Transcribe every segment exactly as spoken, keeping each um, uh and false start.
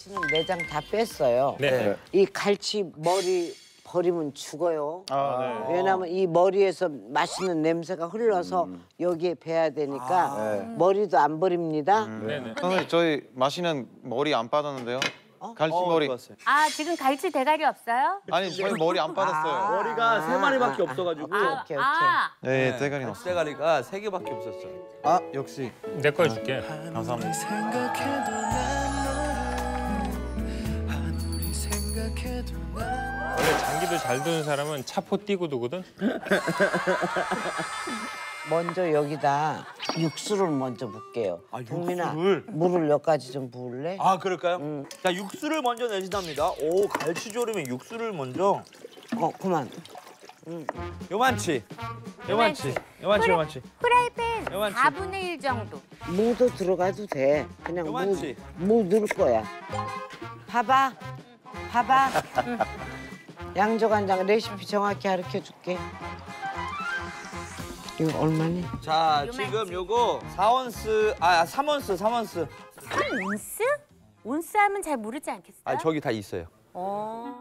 갈치는 내장 다 뺐어요. 네. 이 갈치 머리 버리면 죽어요. 아, 네. 왜냐하면 이 머리에서 맛있는 냄새가 흘러서 음. 여기에 배야 되니까 아, 네. 머리도 안 버립니다. 네네. 선생님 저희 마시는 머리 안 빠졌는데요? 갈치 머리. 아, 지금 갈치 대가리 없어요? 아니 저희 머리 안 빠졌어요. 머리가 세 마리밖에 없어가지고. 아, 오케이, 오케이. 아, 네, 대가리 갈치 났어. 대가리가 세 개밖에 없었어. 아 역시 내 거 해줄게. 감사합니다. 원래 장기도 잘 두는 사람은 차포 띄고 두거든. 먼저 여기다 육수를 먼저 붓게요. 아, 동민아, 육수를? 물을 몇 가지 좀 부을래? 아 그럴까요? 자 육수를 먼저 내신답니다. 오 갈치조림에 육수를 먼저. 어, 그만. 요만치. 요만치. 요만치 요만치. 프라이팬 요만치. 사분의 일 정도. 무도 들어가도 돼. 그냥 무, 요만치. 무 넣을 거야. 봐봐. 봐봐. 양조간장 레시피 정확히 가르쳐 줄게. 이거 얼마니? 자 요만치. 지금 요거 사 온스 아 삼 온스 삼 온스. 삼 온스? 온스 하면 잘 모르지 않겠어요? 아 저기 다 있어요. 어.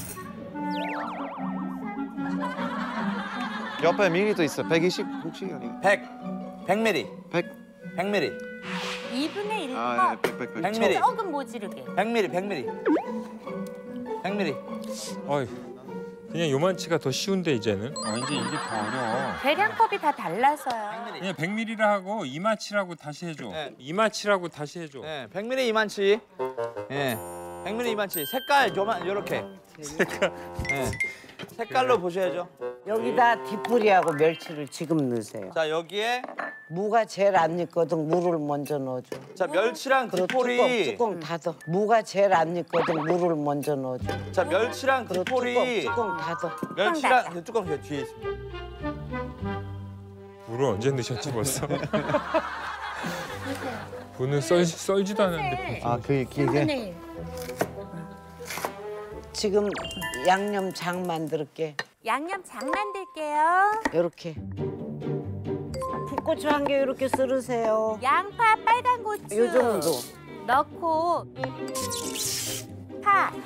옆에 미리도 있어. 백이십 혹시 아니? 백. 백 밀리. 백. 백 밀리. 이분의 일 아, 예, 컵. 백, 백, 백. 백 밀리. 조금 모지르게. 백 밀리. 백 밀리. 백 밀리. 어이, 그냥 요만치가 더 쉬운데 이제는. 왠지 이게 더 어려워. 계량컵이 다 달라서요. 그냥 백 밀리리라 하고 이마치라고 다시 해줘. 네. 이마치라고 다시 해줘. 예, 백 밀리 이만치. 예. 백 밀리 이만치. 색깔 요만 요렇게. 색깔. 예. 색깔로 보셔야죠. 여기다 디프리하고 멸치를 지금 넣으세요. 자 여기에 무가 제일 안 익거든. 무를 먼저 넣어줘. 자 멸치랑 그리고 디포리. 뚜껑, 뚜껑 닫아. 무가 제일 안 익거든. 무를 먼저 넣어줘. 자 멸치랑 그리고 디포리. 뚜껑, 뚜껑 닫아. 멸치랑 그 뚜껑 저 뒤에 있습니다. 물을 언제 넣으셨지 벌써? 분은 썰, 썰지도 않았는데. 아그 길게. 지금 양념장 만들게. 양념장 만들게요. 이렇게. 풋고추 한 개 이렇게 썰으세요. 양파, 빨간 고추 요 정도. 넣고 파.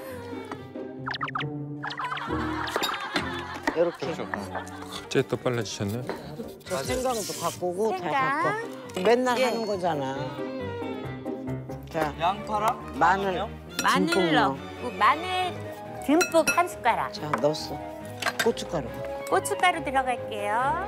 이렇게. 갑자기 또 빨라지셨네. 저 생강도 갖고 오고 다 생강. 갖고. 맨날 예. 하는 거잖아. 자, 양파랑 마늘. 마늘 듬뿍 넣어. 넣고 마늘 듬뿍 한 숟가락. 자, 넣었어. 고춧가루. 고춧가루 들어갈게요.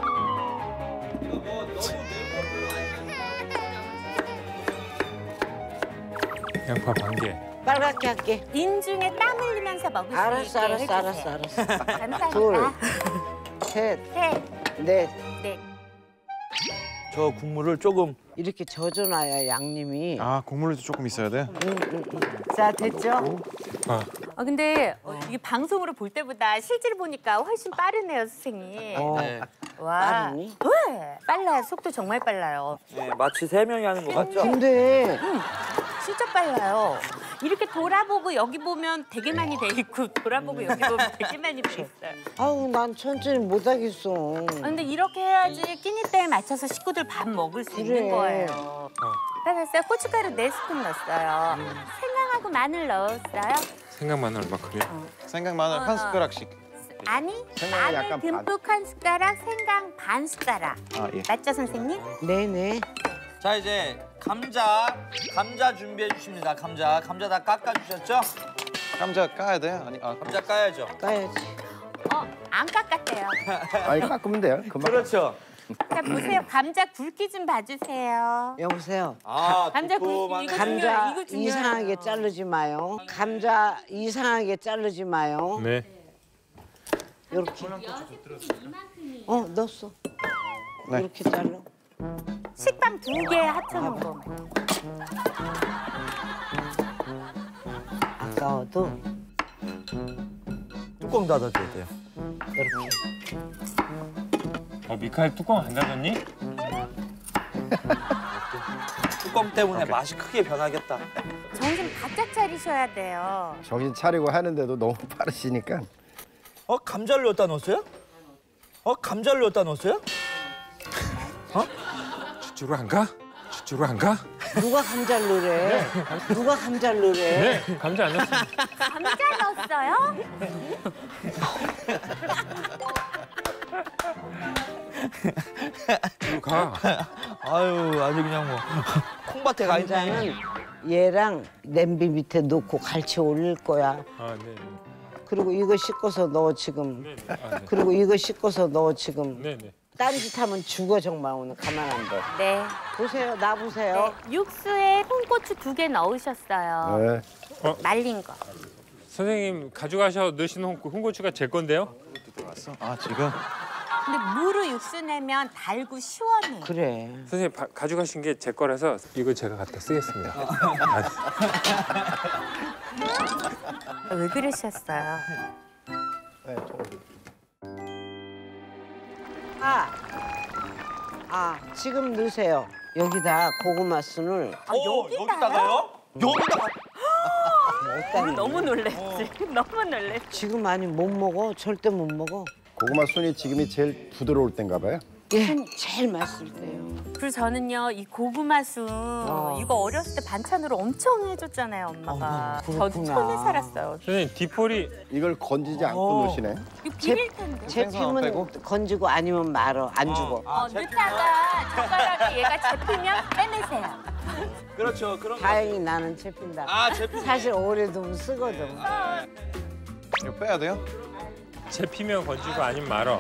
양파 반 개. 빨갛게 할게. 인중에 땀 흘리면서 먹을 수 알았어, 있게 알았어, 해주세요. 알았어, 알았어. 감사합니다. 둘. 셋, 셋, 넷. 넷. 저 국물을 조금 이렇게 젖어놔야 양념이. 아 국물도 조금 있어야 돼. 응, 응, 응. 자, 됐죠? 아, 어, 근데 어, 이게 방송으로 볼 때보다 실제로 보니까 훨씬 빠르네요, 선생님. 어, 네. 와. 빠르니? 네, 빨라요. 속도 정말 빨라요. 네, 마치 세 명이 하는 것 같죠? 근데 진짜 빨라요. 이렇게 돌아보고 여기 보면 되게 많이 돼 있고 돌아보고 여기 보면 되게 많이 돼 있어요. 아우 난 천천히 못 하겠어. 아, 근데 이렇게 해야지 끼니 때에 맞춰서 식구들 밥 먹을 수 그래. 있는 거예요. 따랐어요. 고춧가루 네 스푼 넣었어요. 생강하고 마늘 넣었어요. 생각만 얼마큼이야? 생강 마늘 한 숟가락씩. 아니, 생강이 마늘 약간 반. 듬뿍 한 숟가락, 생강 반 숟가락. 아 예. 맞죠, 선생님? 네네. 자 이제 감자 감자 준비해 주십니다. 감자 감자 다 깎아 주셨죠? 감자 까야 돼? 아니 아 감자 까야죠. 까야지. 어, 안 깎았대요. 아니 깎으면 돼요. 금방. 그렇죠. 자, 보세요. 감자 굵기 좀 봐주세요. 여보세요. 아 감자 두툼한 굵기, 이거 감자 중요해요. 이거 중요해요. 이상하게 자르지 마요. 감자 이상하게 자르지 마요. 네. 이렇게. 어 넣었어. 네. 이렇게 잘라. 식빵 두 개 합쳐놓은 거. 아까워도 뚜껑 닫아줘야 돼요. 이렇게. 어, 미카엘 뚜껑 안 닫았니? 뚜껑 때문에 맛이 크게 변하겠다. 정신 바짝 차리셔야 돼요. 정신 차리고 하는데도 너무 빠르시니까. 어 감자를 넣었다 넣었어요? 어 감자를 넣었다 넣었어요? 주로 안 가? 주로 안 가? 누가 감자를 넣으래? 누가 감자를 넣으래? 네, 감자 안 넣었어요. 감자 넣었어요? 이거 가. 아유 아주 그냥 뭐 콩밭에 가 있네. 감자는 얘랑 냄비 밑에 놓고 갈치 올릴 거야. 아, 네. 네. 그리고 이거 씻고서 넣어 지금. 네, 네. 아, 네. 그리고 이거 씻고서 넣어 지금. 네, 네. 딴짓하면 죽어 정말 오늘 가만 안 둬. 네. 보세요, 나 보세요. 네. 육수에 홍고추 두 개 넣으셨어요. 네. 말린 거. 선생님 가져가셔 넣으신 홍, 홍고추가 제 건데요? 아 지금 근데 무로 육수 내면 달고 시원해. 그래. 선생님 바, 가져가신 게 제 거라서 이거 제가 갖다 쓰겠습니다. 아, 왜 그러셨어요? 네, 조금. 아, 아 지금 넣으세요. 여기다 고구마 순을 아, 여기다가요? 여기다가 어디다 너무 놀랬지. 너무 놀랬지. 지금 아니 못 먹어. 절대 못 먹어. 고구마 순이 지금이 제일 부드러울 땐가 봐요. 예, 제일 맛있을 때요. 그리고 저는요 이 고구마 순 이거 어렸을 때 반찬으로 엄청 해줬잖아요 엄마가. 어, 저도 그렇구나. 천에 살았어요. 선생님 디폴이 이걸 건지지 않고 넣으시네. 이거 비릴 텐데. 제품은 빼고? 건지고 아니면 말어. 안 죽어. 어, 넣다가 젓가락에 얘가 잡히면 빼내세요. 그렇죠 그런 거. 다행히 나는 제핀다. 아 제품. 사실 오래 두면 쓰거든. 이거 빼야 돼요? 잡히면 건지고 아니면 말어.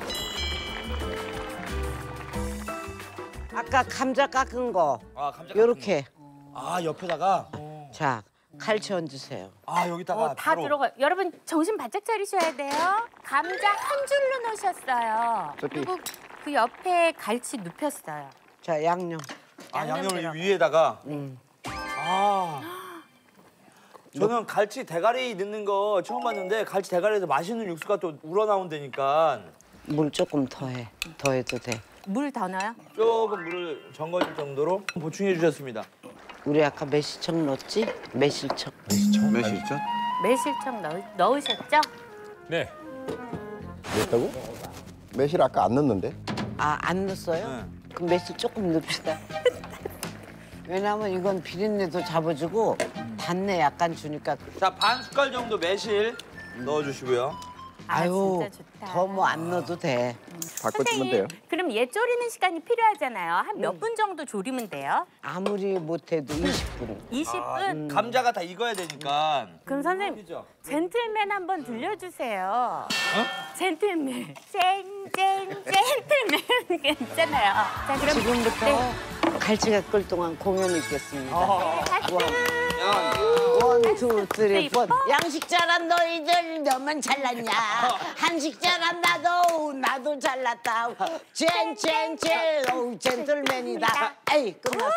아까 감자 깎은 거 아 감자. 요렇게. 아 옆에다가. 자, 갈치 얹으세요. 아 여기다가 어, 다 바로. 들어가. 여러분 정신 바짝 차리셔야 돼요. 감자 한 줄로 넣으셨어요. 저기. 그리고 그 옆에 갈치 눕혔어요. 자, 양념. 아 양념 양념을 들어가. 위에다가. 음. 아. 저는 갈치 대가리 넣는 거 처음 봤는데 갈치 대가리에서 맛있는 육수가 또 우러나온다니까 물 조금 더 해. 더 해도 돼. 물 더 넣어요? 조금 물을 정거질 정도로 보충해 주셨습니다. 우리 아까 매실청 넣었지? 매실청. 몇이 있죠? 매실청 넣, 넣으셨죠? 네. 넣었다고? 매실 아까 안 넣었는데. 아, 안 넣었어요? 네. 그럼 매실 조금 넣읍시다. 왜냐면 이건 비린내도 잡아주고 단내 약간 주니까 자 반 숟갈 정도 매실 넣어주시고요. 아, 아유 진짜 좋다. 더 뭐 안 넣어도 돼. 바꿔주면 돼요. 그럼 얘 졸이는 시간이 필요하잖아요. 한 음. 몇 분 정도 졸이면 돼요? 아무리 못해도 이십 분. 이십 분? 감자가 다 익어야 되니까. 그럼 선생님 그죠? 젠틀맨 한번 들려주세요. 젠틀맨. 젠, 젠, 젠틀맨. 괜찮아요. 자, 그럼 지금부터 네. 갈치가 끓 동안 공연이 있겠습니다. 같이 원, 투, 쓰리, 포. 양식 잘한 너희들 너만 잘났냐? 한식 잘한 나도 나도 잘났다. 젠, 젠, 젠, 오 젠틀맨이다. 에이 끝났어.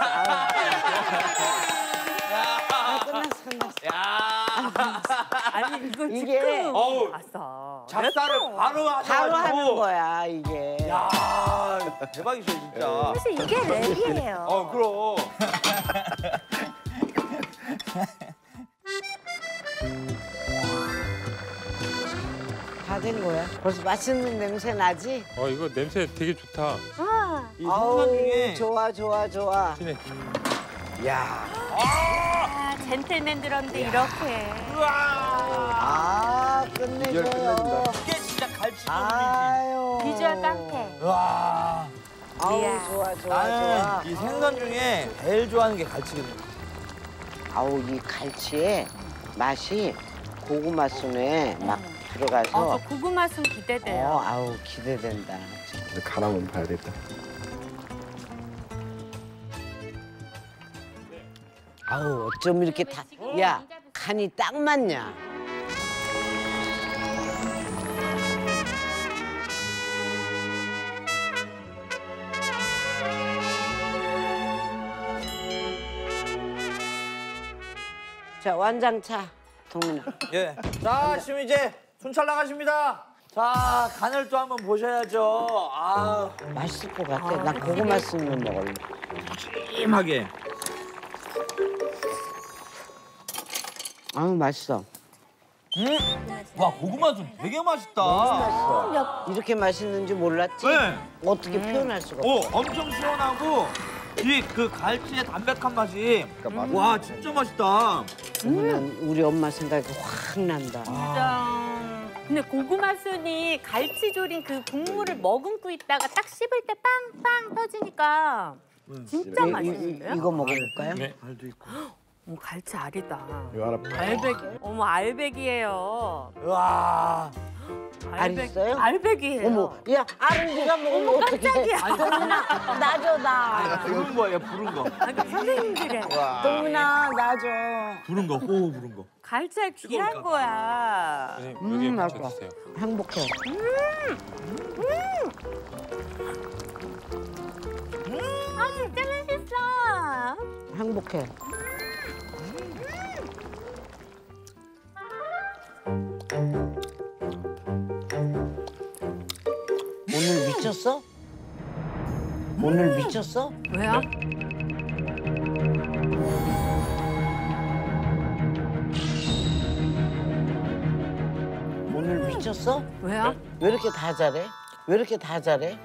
아, 끝났어, 끝났어. 야. 아니 이거 이게- 지금 어우. 봤어. 작사를 바로 하셔가지고. 바로 하는 거야 이게. 야 대박이죠 진짜. 사실 이게 랩이에요. 어 그럼. 다 된 거야. 벌써 맛있는 냄새 나지? 어 이거 냄새 되게 좋다. 아, 이 순간 중에. 좋아 좋아 좋아. 진해. 야. 아, 젠틀맨 들었는데 이렇게. 우와. 아 비주얼 끝내줘요. 끝냅니다. 이게 진짜 갈치 아. 아유. 비주얼 깡패. 와. 아우 이야. 좋아 좋아 좋아. 나는 이 생선 중에 제일 좋아하는 게 갈치거든요. 아우 이 갈치의 맛이 고구마 순에 막 들어가서. 어, 저 고구마 순 기대돼요. 어, 아우 기대된다. 근데 간 한번 봐야겠다. 아우 어쩜 이렇게 다. 야 간이 딱 맞냐? 자 완장차 동민아. 예. 자, 지금 이제 순찰 나가십니다. 자, 간을 또 한번 보셔야죠. 아, 맛있을 것 같아. 나 고구마 순을 먹을래. 심하게. 아우 맛있어. 음? 와, 고구마 좀 되게 맛있다. 맛있어. 이렇게 맛있는지 몰랐지? 네. 어떻게 표현할 수가 없어. 오, 엄청 시원하고 이 그 갈치의 담백한 맛이 와 진짜 맛있다. 음. 우리 엄마 생각이 확 난다. 진짜. 근데 고구마 순이 갈치 조린 그 국물을 머금고 있다가 딱 씹을 때 빵빵 터지니까 진짜 이- 이- 맛있는데요? 이거 먹어볼까요? 네. 알도 있고. 어머, 갈치 알이다. 이거 하나 알배기. 어머, 알배기예요. 와. 알 있어요? 알배기예요. 어머, 야, 알은 네가 먹으면 어머, 어떡해. 깜짝이야. 동민아, 나줘, 나. 부른 거예요, 부른 거. 아니, 선생님들의 동민아, 나줘. 부른 거, 호호 부른 거. 갈치알 귀한 거야. 선생님, 여기 음, 붙여주세요. 행복해. 아, 진짜 맛있어. 행복해. 오늘 미쳤어? 오늘 미쳤어? 왜요? 오늘 미쳤어? 왜요? 왜 이렇게 다 잘해? 왜 이렇게 다 잘해?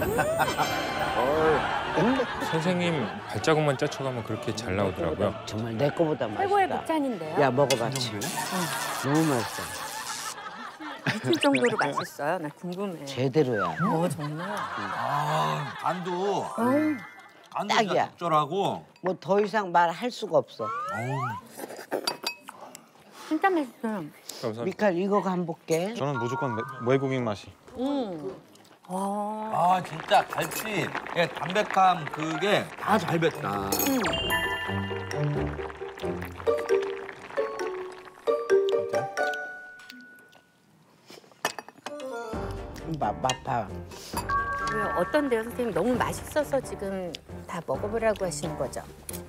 선생님 발자국만 짜쳐가면 그렇게 잘 나오더라고요. 정말 내 거보다 최고의 맛있다. 극찬인데요. 야, 먹어봤지? 너무 맛있어. 미칠 정도로 맛있어요. 나 궁금해. 제대로야. 어, 정말. 아, 간도. 음. 간도 딱이야. 진짜 적절하고. 뭐 더 이상 말할 수가 없어. 진짜 맛있어요. 우선 미칼 이거 간 볼게. 저는 무조건 매- 외국인 맛이. 음. 와. 아, 진짜 갈치 의 담백함 그게 다 잘 뱄다. 맛, 맛봐. 왜 어떤데요, 선생님? 너무 맛있어서 지금 다 먹어보라고 하시는 거죠?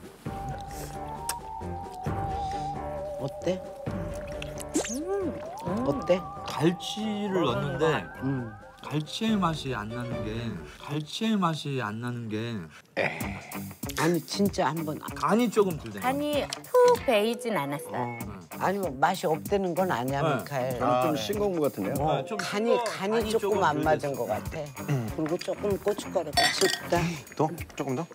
어때? 어때? 갈치를 넣었는데 음. 갈치의 맛이 안 나는 게 갈치의 맛이 안 나는 게 아니 진짜 한번 간이 조금 덜 간이 푹 배이진 않았어요. 아니 뭐 맛이 없다는 건 아니야 네. 미카엘. 저는 좀 싱거운 것 같은데요. 어, 좀 간이 싱거- 간이 간이 조금 조금 안 덜 맞은 됐어. 것 같아. 그리고 조금 고춧가루가 짙다. 더? 조금 더?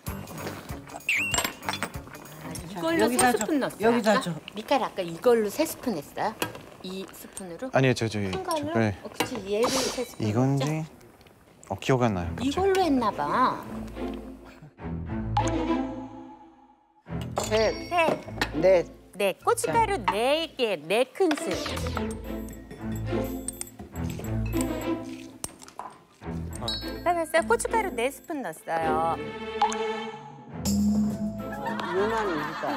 이걸로 여기다 세 줘. 스푼 넣었어요. 여기다 아까? 줘. 미칼 아까 이걸로 세 스푼 했어요? 이 스푼으로? 아니요, 저 저기. 큰 걸로? 네. 어, 그치, 얘를 세 스푼. 했죠? 이건지. 어 기억이 안 나요. 갑자기. 이걸로 했나 봐. 셋, 셋. 넷. 네, 고춧가루 네 개, 네 큰술. 따랐어요. 고춧가루 네 스푼 넣었어요. 유난히 이다.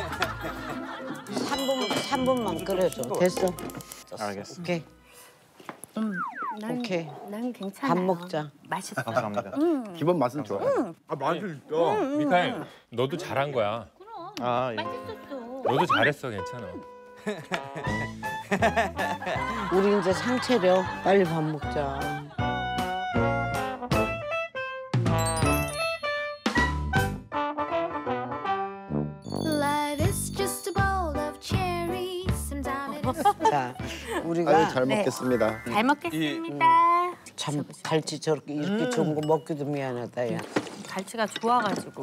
삼 분, 삼 분만 끓여줘. 됐어. 알겠어. 오케이. 음, 난, 오케이. 난 괜찮아요. 밥 먹자. 맛있어. 감사합니다. 기본 맛은 좋아요. 아, 맛있다. 미카엘, 너도 잘한 거야. 아, 예. 맛있었어. 너도 잘했어, 괜찮아. 우리 이제 상체려. 빨리 밥 먹자. Life is just a bowl of cherries. Sometimes it is 자, 우리가 아유 잘 네. 먹겠습니다. 잘 먹겠습니다. 참 갈치 저렇게 이렇게 좋은 거 먹기도 미안하다 야. 갈치가 좋아가지고.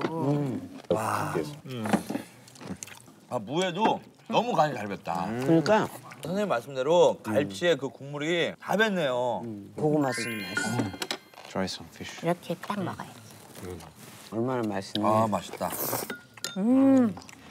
아, 무에도 너무 간이 잘 뱄다. 그러니까 선생님 말씀대로 갈치의 그 국물이 다 뱄네요. 고구마 쓰는 맛있어. Try some fish. 이렇게 딱 먹어야지. 얼마나 맛있니? 아, 맛있다. 음.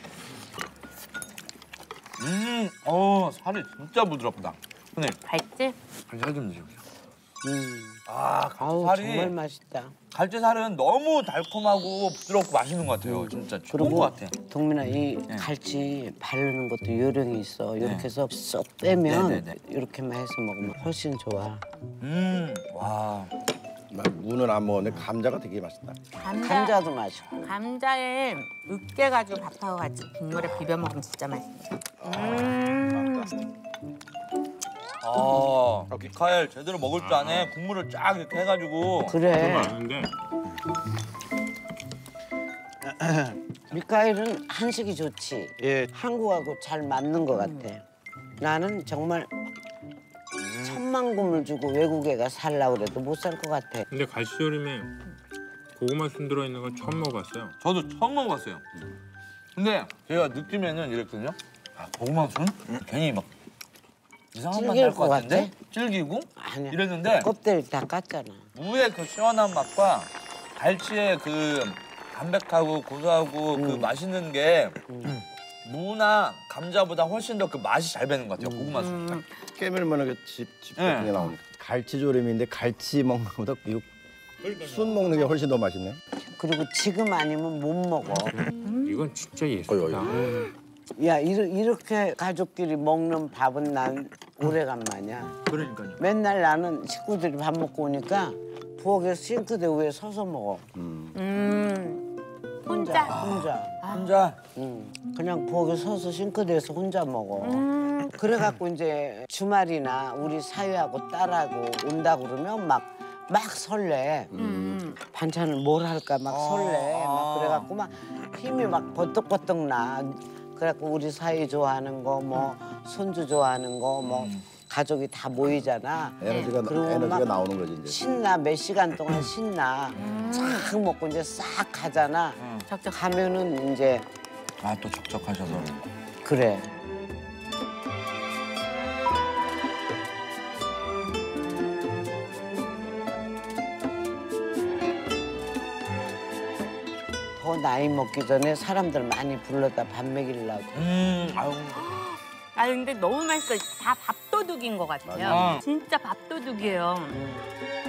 음, 어, 살이 진짜 부드럽다. 선생님, 갈치? 살좀 드셔보세요. 음. 아, 아우 갈치 정말 살이 맛있다. 갈치 살은 너무 달콤하고 부드럽고 맛있는 것 같아요. 진짜 좋은 그리고 것 같아. 동민아 이 네. 갈치 바르는 것도 요령이 있어. 이렇게 네. 해서 쏙 빼면 네, 네, 네. 이렇게만 해서 먹으면 훨씬 좋아. 음, 와. 나 무는 안 먹었는데 감자가 되게 맛있다. 감자, 감자도 맛있고. 감자에 으깨가지고 밥하고 같이 국물에 비벼 먹으면 진짜 맛있어요. 음. 아, 미카엘 제대로 먹을 줄 아네. 국물을 쫙 이렇게 해가지고. 그래. 아는데 미카엘은 한식이 좋지. 예. 한국하고 잘 맞는 것 같아. 나는 정말 천만 금을 주고 외국에 가 살라 그래도 못 살 것 같아. 근데 갈치조림에 고구마 순 들어있는 건 처음 먹어봤어요. 저도 처음 먹어봤어요. 근데 제가 느낌에는 이랬거든요. 아, 고구마 순? 괜히 막 이상한 맛 질길 날 것 것 같은데? 같아? 질기고? 아니야. 이랬는데 껍데기 다 깠잖아. 무의 그 시원한 맛과 갈치의 그 담백하고 고소하고 그 맛있는 게 무나 감자보다 훨씬 더 그 맛이 잘 배는 것 같아요. 고구마 순. 깨물면 집, 집 네. 같은 게 나오니까. 갈치조림인데 갈치 먹는 것보다 이거 순 먹는 게 훨씬 더 맛있네. 그리고 지금 아니면 못 먹어. 이건 진짜 예술이다. 야 이르, 이렇게 가족끼리 먹는 밥은 난 오래간만이야. 그러니까요. 맨날 나는 식구들이 밥 먹고 오니까 부엌에 싱크대 위에 서서 먹어. 음. 혼자. 혼자. 혼자. 응. 그냥 부엌에 서서 싱크대에서 혼자 먹어. 음. 그래갖고 이제 주말이나 우리 사위하고 딸하고 온다 그러면 막 막 설레. 음. 반찬을 뭘 할까 막 설레. 막 그래갖고 막 힘이 막 버떡버떡 나. 그래갖고 우리 사위 좋아하는 거, 뭐 손주 좋아하는 거, 뭐 가족이 다 모이잖아. 에너지가 그리고 에너지가 막 나오는 거지 이제. 신나 몇 시간 동안 신나. 싹 먹고 이제 싹 가잖아. 적적. 가면은 이제 아, 또 적적하셔서. 그래. 더 나이 먹기 전에 사람들 많이 불러다 밥 먹이려고. 음, 아유. 아 근데 너무 맛있어. 다 밥도둑인 것 같아요. 맞아. 진짜 밥도둑이에요. 음.